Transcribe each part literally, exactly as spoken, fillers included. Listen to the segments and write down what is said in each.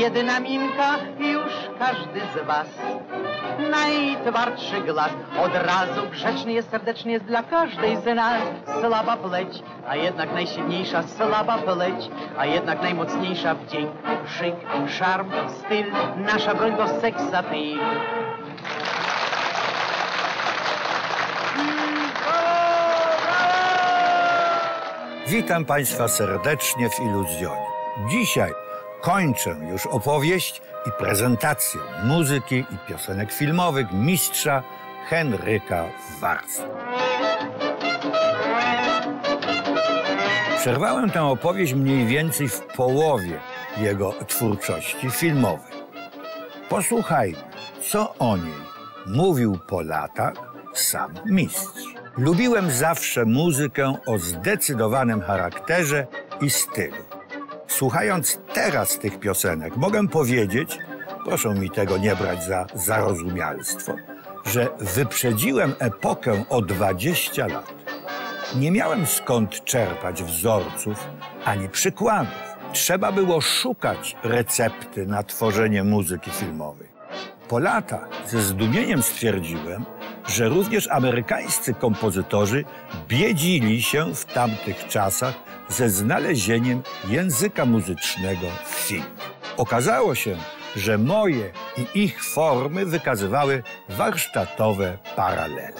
jedna minka i już każdy z was najtwardszy glas od razu grzeczny jest, serdeczny jest dla każdej z nas. Słaba pleć, a jednak najsilniejsza, słaba pleć, a jednak najmocniejsza w dzień. Szyk, szarm, styl, nasza broń to seks appeal. Witam Państwa serdecznie w Iluzjonie. Dzisiaj kończę już opowieść i prezentację muzyki i piosenek filmowych mistrza Henryka Warsa. Przerwałem tę opowieść mniej więcej w połowie jego twórczości filmowej. Posłuchajmy, co o niej mówił po latach sam mistrz. Lubiłem zawsze muzykę o zdecydowanym charakterze i stylu. Słuchając teraz tych piosenek, mogę powiedzieć, proszę mi tego nie brać za zarozumialstwo, że wyprzedziłem epokę o dwadzieścia lat. Nie miałem skąd czerpać wzorców ani przykładów. Trzeba było szukać recepty na tworzenie muzyki filmowej. Po latach ze zdumieniem stwierdziłem, że również amerykańscy kompozytorzy biedzili się w tamtych czasach ze znalezieniem języka muzycznego w filmie. Okazało się, że moje i ich formy wykazywały warsztatowe paralele.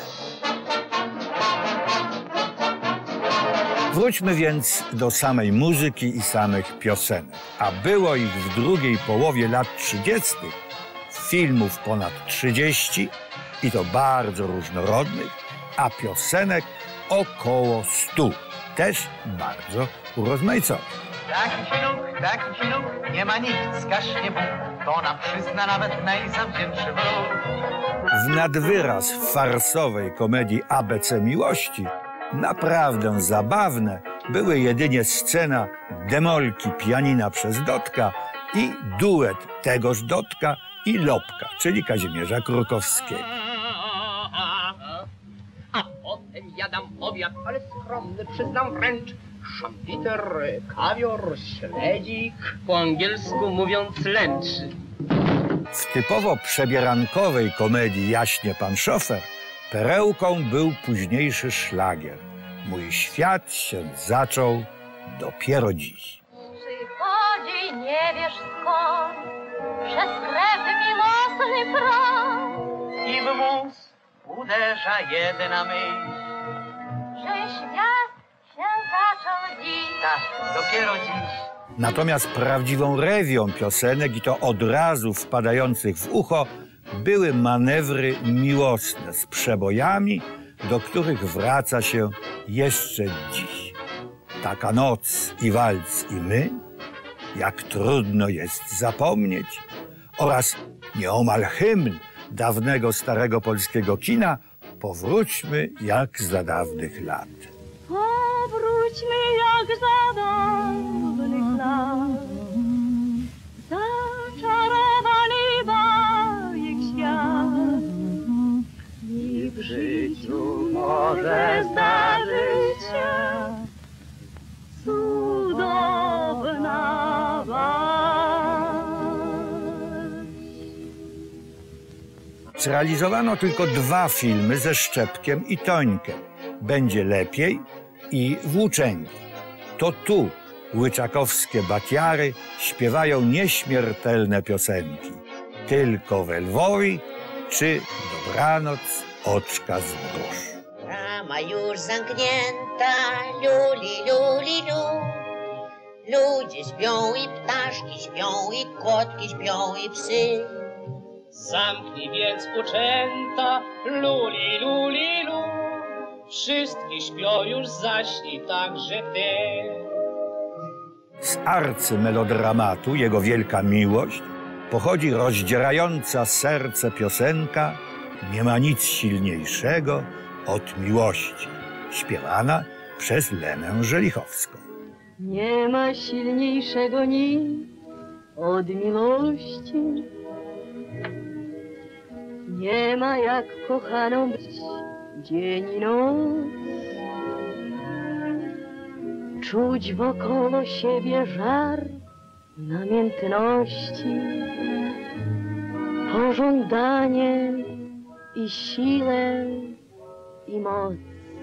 Wróćmy więc do samej muzyki i samych piosenek. A było ich w drugiej połowie lat trzydziestych filmów ponad trzydzieści, i to bardzo różnorodnych, a piosenek około stu, też bardzo urozmaiconych. Taki finuch, taki finuch, nie ma nikt, skaśnie Bóg, to nam przyzna nawet najzawziętszy wróg. W nadwyraz farsowej komedii A B C Miłości naprawdę zabawne były jedynie scena demolki pianina przez Dodka i duet tegoż Dodka i Lopka, czyli Kazimierza Krukowskiego. A potem jadam obiad, ale skromny, przyznam wręcz. Szambiter, kawior, śledzik, po angielsku mówiąc lęcz. W typowo przebierankowej komedii Jaśnie pan szofer perełką był późniejszy szlagier. Mój świat się zaczął dopiero dziś. Przychodzi nie wiesz skąd, przez krew miłosny prąd. I w mózg uderza jedna myśl, Że świat się zaczął dziś. tak, dopiero dziś. Natomiast prawdziwą rewią piosenek, i to od razu wpadających w ucho, były manewry miłosne z przebojami, do których wraca się jeszcze dziś. Taka noc i walc i my, jak trudno jest zapomnieć, oraz nieomal hymn dawnego starego polskiego kina Powróćmy jak za dawnych lat. Powróćmy jak za dawnych lat, zaczarowany bajek świat. I w życiu może zdarzyć się cudowna waść. Zrealizowano tylko dwa filmy ze Szczepkiem i Tońkiem. Będzie lepiej i Włóczęgi. To tu łyczakowskie batiary śpiewają nieśmiertelne piosenki. Tylko we Lwowi czy Dobranoc, oczka z mróż. Brama już zamknięta, luli, luli, lu. Ludzie śpią i ptaszki śpią i kotki śpią i psy. Zamknij więc uczęta, luli, luli, lu. Wszystkie śpią już, zaśnij także ty. Z arcymelodramatu Jego wielka miłość pochodzi rozdzierająca serce piosenka Nie ma nic silniejszego od miłości, śpiewana przez Lenę Żelichowską. Nie ma silniejszego nic od miłości. Nie ma jak kochaną być dzień i noc. Czuć wokoło siebie żar namiętności, pożądanie i siłę i moc.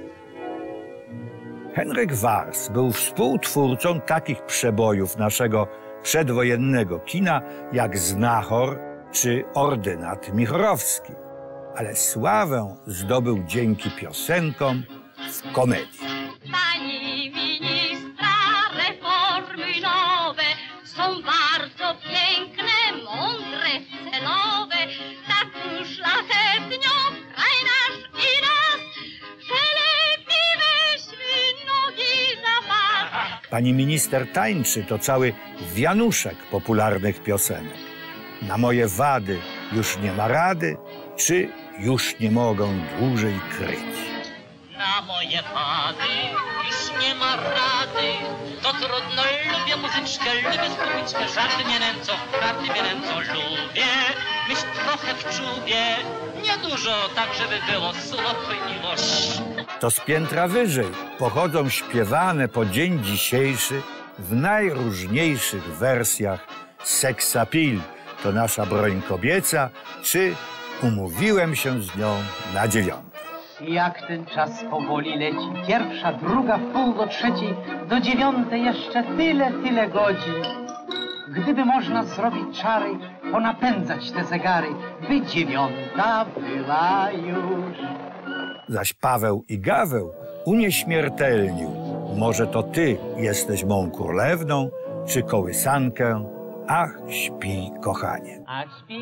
Henryk Wars był współtwórcą takich przebojów naszego przedwojennego kina jak Znachor czy Ordynat Michorowski, ale sławę zdobył dzięki piosenkom w komedii. Pani ministra, reformy nowe są bardzo piękne, mądre, celowe, tak uszlachetnią kraj nasz i nas, że lepiej weźmy nogi za pas. Pani minister tańczy to cały wianuszek popularnych piosenek. Na moje wady już nie ma rady, czy już nie mogą dłużej kryć. Na moje wady już nie ma rady. To trudno, lubię muzyczkę, lubię spójczkę. Żarty mnie nęcą, karty mnie nęcą. Lubię myśl trochę w czubie. Niedużo, tak żeby było słodko i miło. To z piętra wyżej pochodzą śpiewane po dzień dzisiejszy w najróżniejszych wersjach Seksapil, to nasza broń kobieca, czy umówiłem się z nią na dziewiątą. Jak ten czas powoli leci, pierwsza, druga, w pół do trzeciej, do dziewiątej jeszcze tyle, tyle godzin. Gdyby można zrobić czary, ponapędzać te zegary, by dziewiąta była już. Zaś Paweł i Gaweł unieśmiertelnił. Może to ty jesteś mą królewną, czy kołysankę? Ach, śpi, kochanie. Ach, śpi,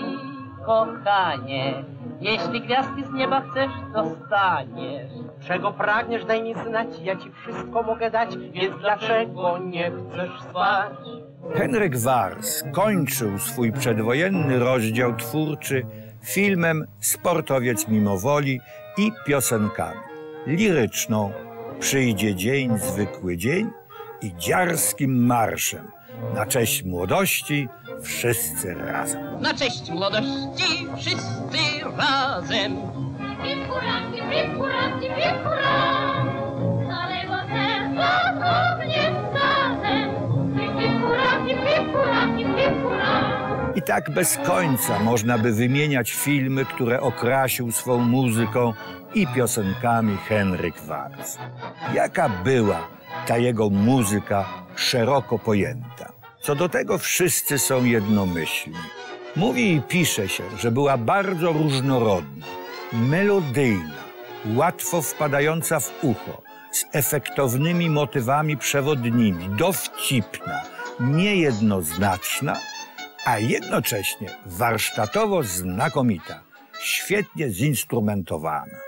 kochanie, jeśli gwiazdki z nieba chcesz, dostaniesz. Czego pragniesz, daj mi znać, ja ci wszystko mogę dać, więc dlaczego nie chcesz spać? Henryk Wars kończył swój przedwojenny rozdział twórczy filmem Sportowiec mimowoli i piosenkami. Liryczną Przyjdzie dzień, zwykły dzień i dziarskim marszem na cześć młodości wszyscy razem. Na cześć młodości wszyscy razem. Pip hurra, pip, pip hurra, pip, pip hurra, z całego serca do mnie razem. Pip, pip hurra, pip, pip hurra, pip, pip hurra. I tak bez końca można by wymieniać filmy, które okrasił swą muzyką i piosenkami Henryk Wars. Jaka była ta jego muzyka szeroko pojęta? Co do tego wszyscy są jednomyślni. Mówi i pisze się, że była bardzo różnorodna, melodyjna, łatwo wpadająca w ucho, z efektownymi motywami przewodnimi, dowcipna, niejednoznaczna, a jednocześnie warsztatowo znakomita, świetnie zinstrumentowana.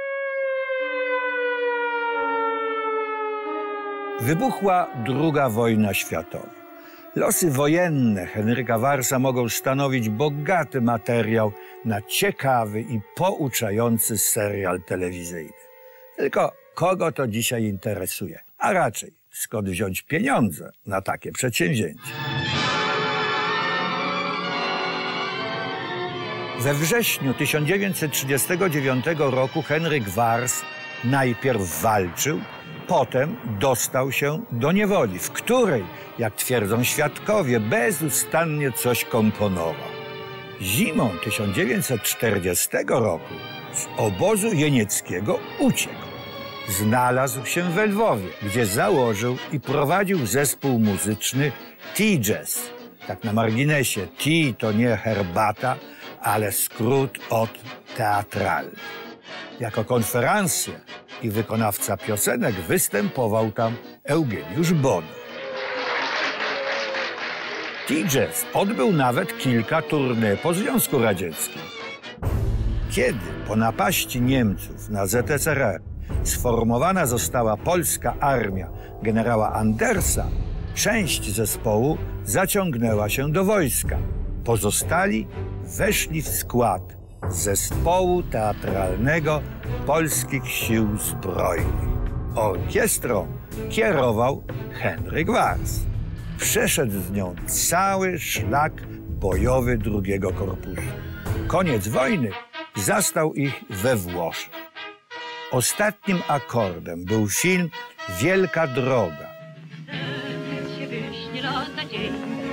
Wybuchła druga wojna światowa. Losy wojenne Henryka Warsa mogą stanowić bogaty materiał na ciekawy i pouczający serial telewizyjny. Tylko kogo to dzisiaj interesuje? A raczej skąd wziąć pieniądze na takie przedsięwzięcie? We wrześniu tysiąc dziewięćset trzydziestego dziewiątego roku Henryk Wars najpierw walczył, potem dostał się do niewoli, w której, jak twierdzą świadkowie, bezustannie coś komponował. Zimą tysiąc dziewięćset czterdziestego roku z obozu jenieckiego uciekł. Znalazł się we Lwowie, gdzie założył i prowadził zespół muzyczny T-Jazz. Tak na marginesie, T to nie herbata, ale skrót od teatralny. Jako konferencjer i wykonawca piosenek występował tam Eugeniusz Bono. T-Jazz odbył nawet kilka tournée po Związku Radzieckim. Kiedy po napaści Niemców na Z S R R sformowana została polska armia generała Andersa, część zespołu zaciągnęła się do wojska. Pozostali weszli w skład Zespołu Teatralnego Polskich Sił Zbrojnych. Orkiestrą kierował Henryk Wars. Przeszedł z nią cały szlak bojowy drugiego korpusu. Koniec wojny zastał ich we Włoszech. Ostatnim akordem był film Wielka Droga. Się wyśnie lata dzień,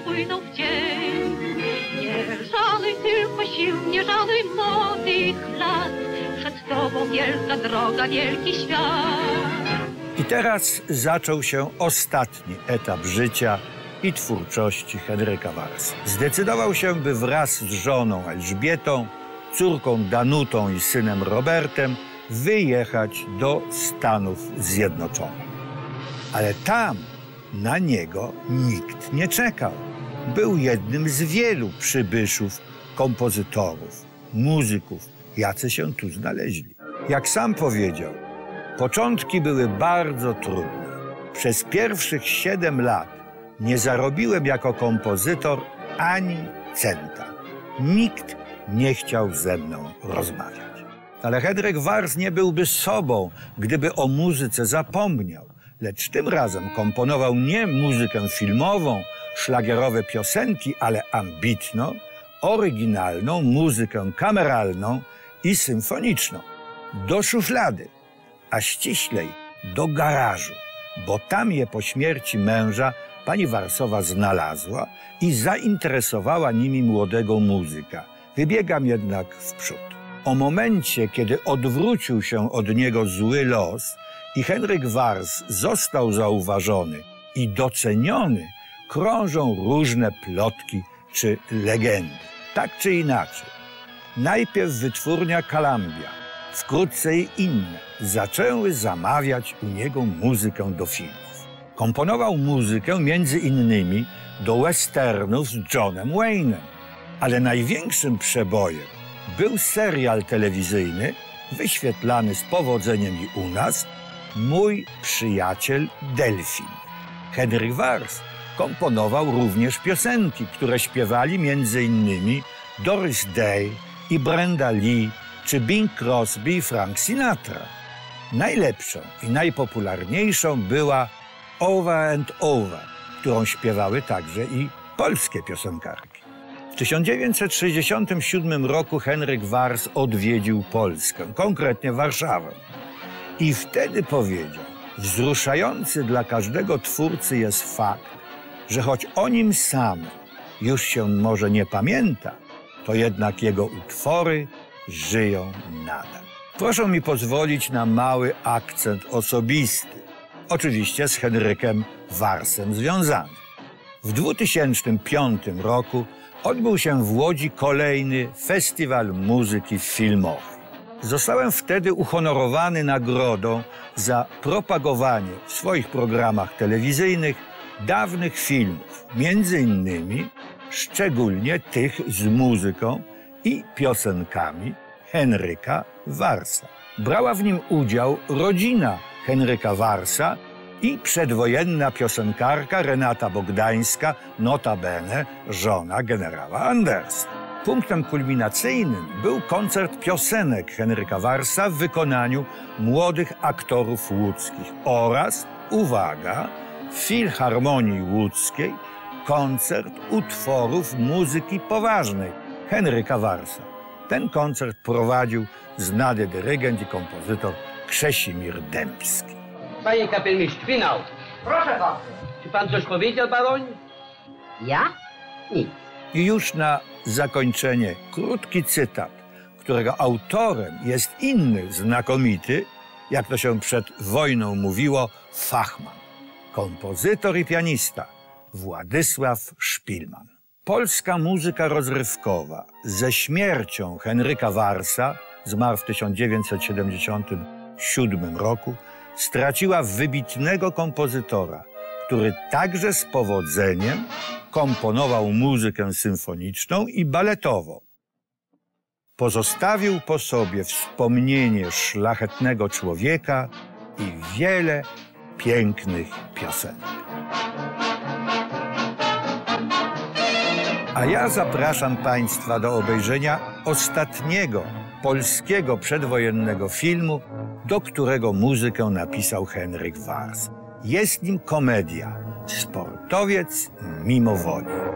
płyną w cień. Nie żaluj tylko sił, nie żaluj młodych lat, przed tobą wielka droga, wielki świat. I teraz zaczął się ostatni etap życia i twórczości Henryka Warsy. Zdecydował się, by wraz z żoną Elżbietą, córką Danutą i synem Robertem wyjechać do Stanów Zjednoczonych. Ale tam na niego nikt nie czekał. Był jednym z wielu przybyszów, kompozytorów, muzyków, jacy się tu znaleźli. Jak sam powiedział, początki były bardzo trudne. Przez pierwszych siedem lat nie zarobiłem jako kompozytor ani centa. Nikt nie chciał ze mną rozmawiać. Ale Henryk Wars nie byłby sobą, gdyby o muzyce zapomniał. Lecz tym razem komponował nie muzykę filmową, szlagierowe piosenki, ale ambitną, oryginalną muzykę kameralną i symfoniczną. Do szuflady, a ściślej do garażu, bo tam je po śmierci męża pani Warsowa znalazła i zainteresowała nimi młodego muzyka. Wybiegam jednak w przód. O momencie, kiedy odwrócił się od niego zły los i Henryk Wars został zauważony i doceniony, krążą różne plotki czy legendy. Tak czy inaczej, najpierw wytwórnia Columbia, wkrótce i inne zaczęły zamawiać u niego muzykę do filmów. Komponował muzykę między innymi do westernów z Johnem Wayne'em, ale największym przebojem był serial telewizyjny, wyświetlany z powodzeniem i u nas, Mój przyjaciel Delfin. Henryk Wars komponował również piosenki, które śpiewali między innymi Doris Day i Brenda Lee, czy Bing Crosby i Frank Sinatra. Najlepszą i najpopularniejszą była Over and Over, którą śpiewały także i polskie piosenkarki. W tysiąc dziewięćset sześćdziesiątym siódmym roku Henryk Wars odwiedził Polskę, konkretnie Warszawę. I wtedy powiedział, wzruszający dla każdego twórcy jest fakt, że choć o nim samym już się może nie pamięta, to jednak jego utwory żyją nadal. Proszę mi pozwolić na mały akcent osobisty, oczywiście z Henrykiem Warsem związany. W dwutysięcznym piątym roku odbył się w Łodzi kolejny Festiwal Muzyki Filmowej. Zostałem wtedy uhonorowany nagrodą za propagowanie w swoich programach telewizyjnych dawnych filmów, między innymi szczególnie tych z muzyką i piosenkami Henryka Warsa. Brała w nim udział rodzina Henryka Warsa i przedwojenna piosenkarka Renata Bogdańska, notabene żona generała Andersa. Punktem kulminacyjnym był koncert piosenek Henryka Warsa w wykonaniu młodych aktorów łódzkich oraz, uwaga, w Filharmonii Łódzkiej koncert utworów muzyki poważnej Henryka Warsa. Ten koncert prowadził znany dyrygent i kompozytor Krzesimir Dębski. Panie kapelmistrz, finał. Proszę bardzo. Czy pan coś powiedział, baronie? Ja? Nic. I już na zakończenie krótki cytat, którego autorem jest inny znakomity, jak to się przed wojną mówiło, fachman, kompozytor i pianista Władysław Szpilman. Polska muzyka rozrywkowa ze śmiercią Henryka Warsa, zmarł w tysiąc dziewięćset siedemdziesiątym siódmym roku, straciła wybitnego kompozytora, który także z powodzeniem komponował muzykę symfoniczną i baletową. Pozostawił po sobie wspomnienie szlachetnego człowieka i wiele pięknych piosenek. A ja zapraszam Państwa do obejrzenia ostatniego polskiego przedwojennego filmu, do którego muzykę napisał Henryk Wars. Jest nim komedia Sportowiec mimo woli.